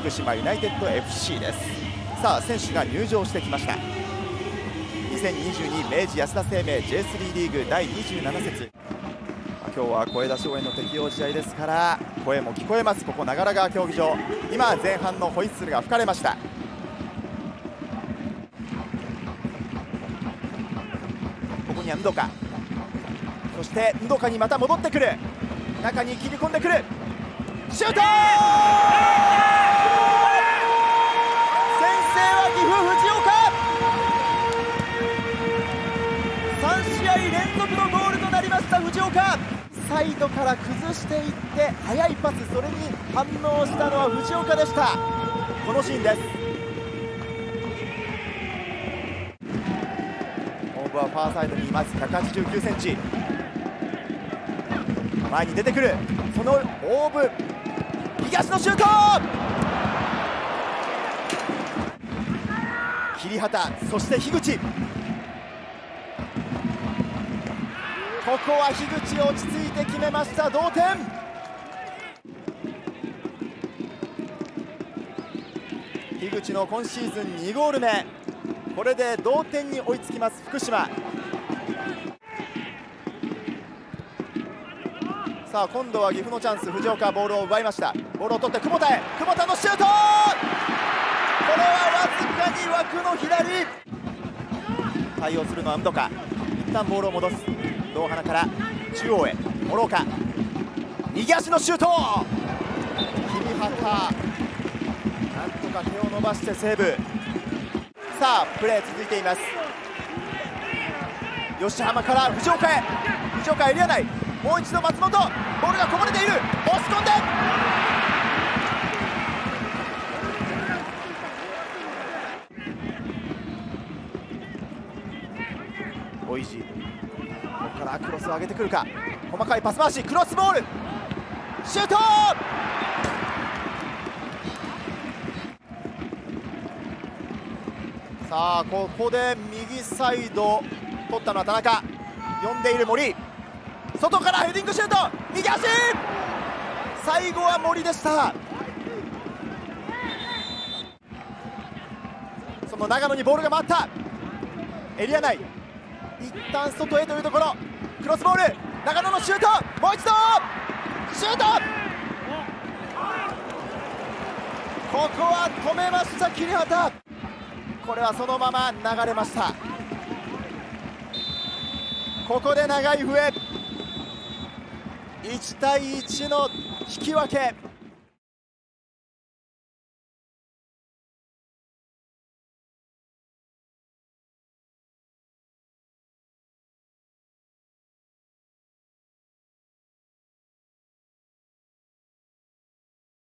福島ユナイテッド FC です。さあ選手が入場してきました。2022明治安田生命 J3 リーグ第27節、今日は声出し応援の適用試合ですから声も聞こえます。ここ長良川競技場、今前半のホイッスルが吹かれました。ここにはンドカ、そしてンドカにまた戻ってくる、中に切り込んでくる、シュートー！先制は岐阜藤岡、3試合連続のゴールとなりました藤岡。サイドから崩していって速いパス、それに反応したのは藤岡でした。このシーンです。オーブはファーサイドにいます。189センチ、前に出てくる、そのオーブ、東のシュート、桐畑、そして樋口、ここは樋口落ち着いて決めました。同点。樋口の今シーズン2ゴール目、これで同点に追いつきます福島。さあ今度は岐阜のチャンス、藤岡ボールを奪いました。ボールを取って久保田へ、久保田のシュート、これはわずかに枠の左。対応するのはムドカ、一旦ボールを戻す、堂花から中央へ諸岡、右足のシュート、桐畑なんとか手を伸ばしてセーブ。さあプレー続いています。吉浜から藤岡へ、藤岡エリア内、もう一度松本、ボールがこぼれている、押し込んでおいしい、ここからクロスを上げてくるか、細かいパス回し、クロスボール、シュート、さあここで右サイド取ったのは田中、呼んでいる森、外からヘディングシュート、右足、最後は森でした。その長野にボールが回った、エリア内、一旦外へというところ、クロスボール、長野のシュート、もう一度シュート、ここは止めました桐畑。これはそのまま流れました。ここで長い笛、1対1の引き分け。